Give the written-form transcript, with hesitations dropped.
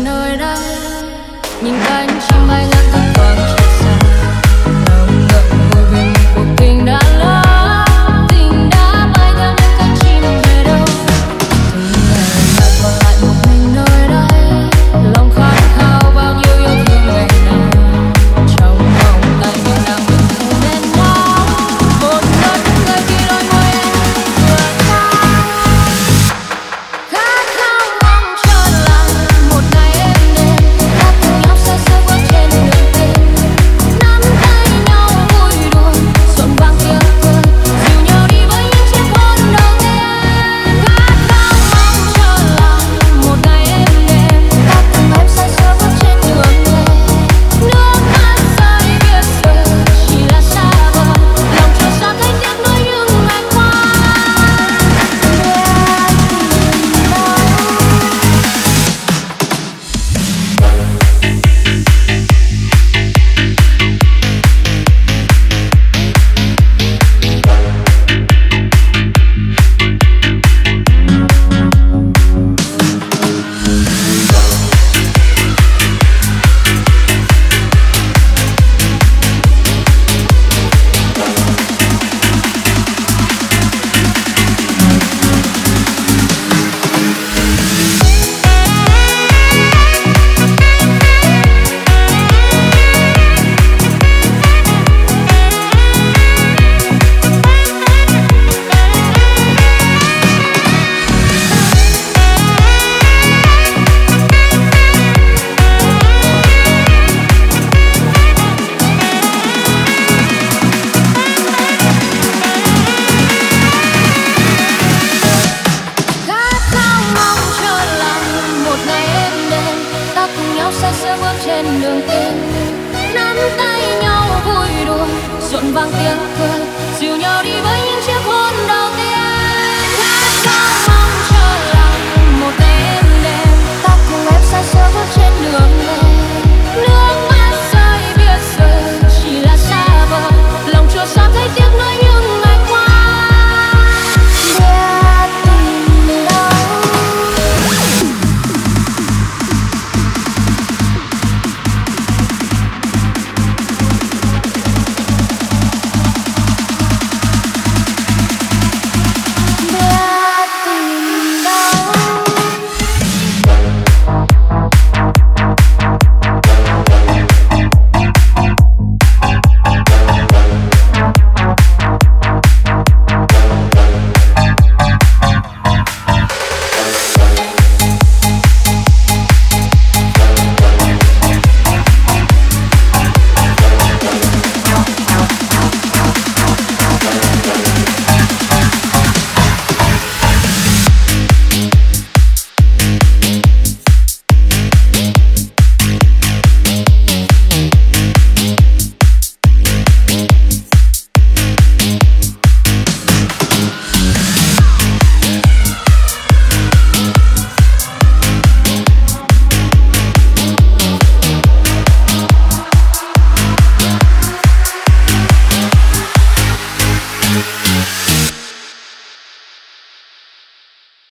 nơi đây, nhìn cánh chim bay lướt thấp thoáng trên xa, ngậm ngậm ngùi vì một cuộc tình đã lỡ, tình đã bay theo những cánh chim về đâu. Từng ngày lại còn lại một mình nơi đây, lòng khát khao bao nhiêu yêu thương ngày nào, trong vòng tay nhưng nàng vẫn không bên nhau. Một giấc người khi đôi môi em vừa trao, khát khao mong trở lại một ngày êm đềm, ta cùng nhau say sưa bước trên đường tình, nắm tay nhau vui đùa rộn vang tiếng cười, dìu nhau đi với những chiếc hôn đầu tiên. Khát khao mong trở lại một ngày êm đềm, ta cùng em say sưa bước trên đường tình, nước mắt rơi biết rồi chỉ là xa vời, lòng trôi xa thấy tiếc nuối những ngày qua. Để ai tìm đâu. Khát khao mong trở lại một ngày êm đềm, ta cùng nhau say sưa bước trên đường tình, nắm tay nhau vui đùa rộn vang tiếng cười, dìu nhau đi với